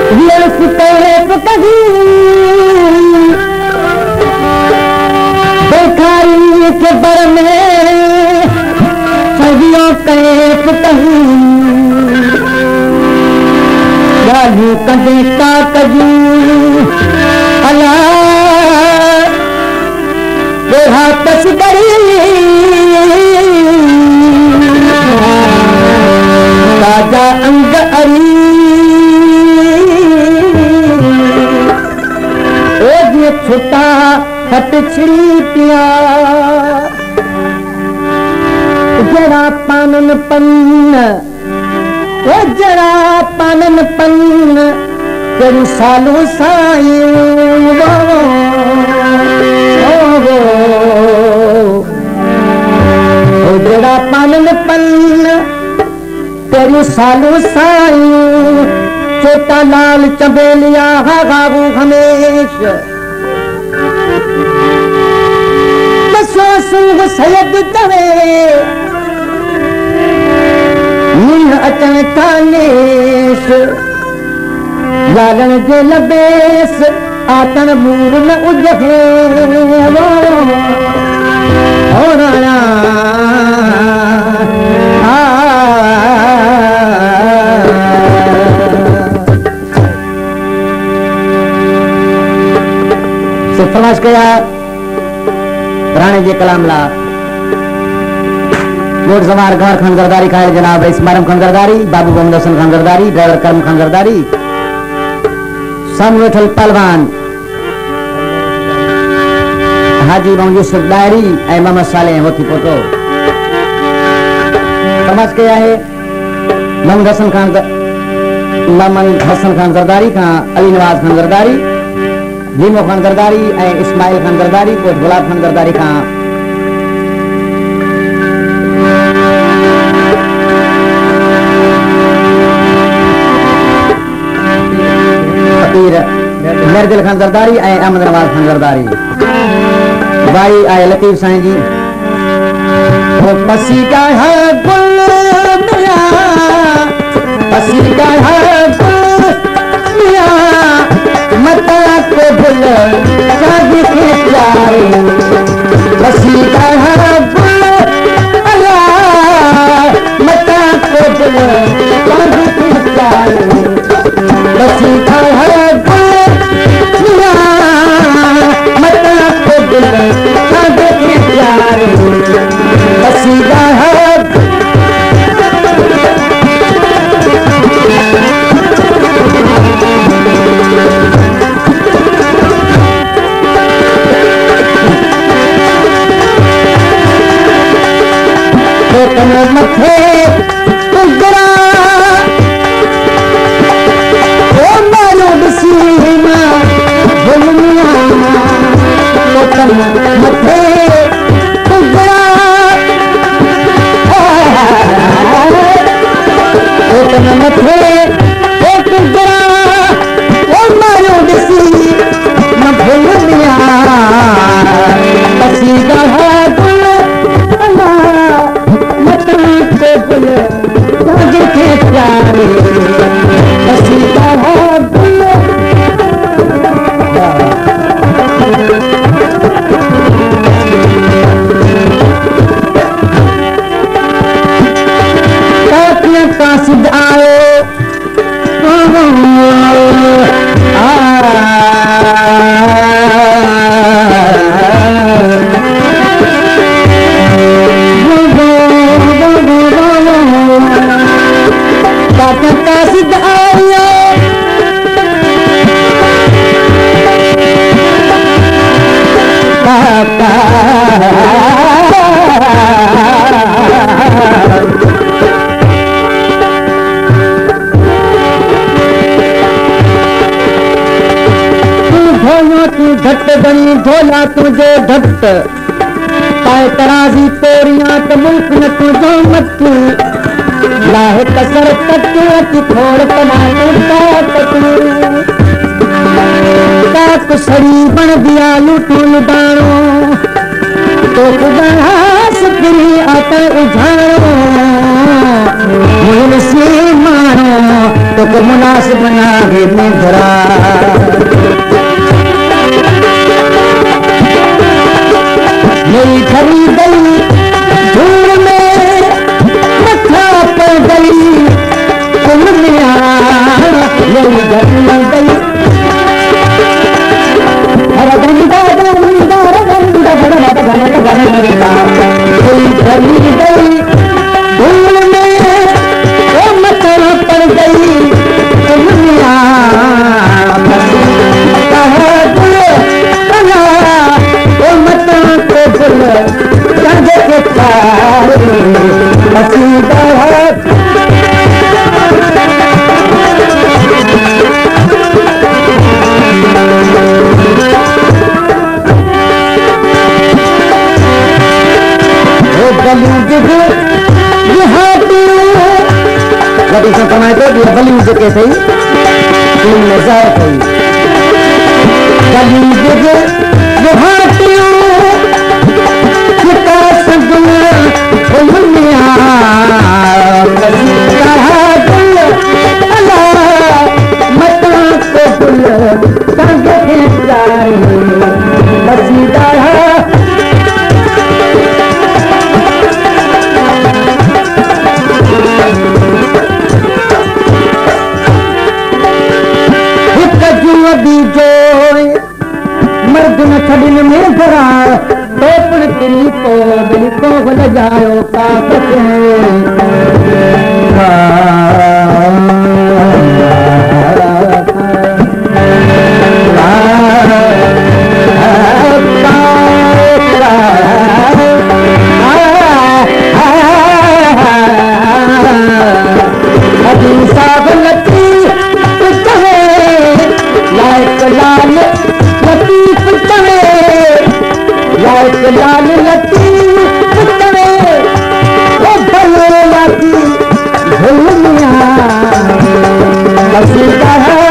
बेखारी के बर में सदियों कैफ कहीं राजू कदे का कजू अला बेहा तस्करी राजा अंग अरी छोटा हट छिड़ी पिया जरा पानन पन्न ओ जरा पानन पन्न तेरी सालू साईं ओ जरा पानन पन्न तेरी सालू साईं छोटा लाल चबेलिया हा गाबू हमेश सुंग सैद तवे मीन अचन कानेश लालन जे लबेस आतन मूर न उजहे हो राणा से फरमाइश कया राणे जे कलाम ला मोट जमार गवर खान गरदारी खाए जनाब इस्मारम खान गरदारी बाबू मोहम्मद हसन खान गरदारी ड्राइवर करम खान गरदारी समवेठल पहलवान हाजी मोहम्मद यूसुफ डायरी ए मोहम्मद साले होती पोतो समझ के है मोहम्मद हसन खान गरदारी का अली नवाज खान गरदारी भीमो खान गरदारी ए इस्माइल खान गरदारी कोट गुलाब खान गरदारी का फकीर मेरदिल खान गरदारी ए अहमद नवाज खान गरदारी भाई आए लतीफ साईं जी वो पसी का है गुल मिया पसी का है गुल मिया मता को भूल शादी के प्यारे बसी का है गुल अला मता को भूल शादी के प्यारे बसी का है गुल मिया मता को भूल शादी के प्यारे बसी का है मथे उगरा ओ मारो बसीना दुनिया लोकन मथे उगरा लोकन मथे उगरा ओ मारो बसीना दुनिया बसीदा है के प्यारे बसीदा है कासिद आए कासिद आया तू घट बनी ढोला तुझे घट पाए तराजी तोरियां तो मुल्क न तुझो मत लाहे कसर तक थोड़ तक सड़ी बन दिया लूटू लुटानो तो खुदा सुखरी आता उझाड़ो मुझे से मारो तो मुनासिब ना में धरा मेरी खरी गई धूल में मथा पर गई कुल में मेरी घर में गई मेरी खरी गई धूल में वो मथा पर गई कुल में बलूज के सही नजर सही बलूज हाटियों मर्द न छड़िन में धरा टोपन तिली को दिल को भल जायो पापत लाल लती पुतवे ओ भले लाती झुलमिया बसीदा है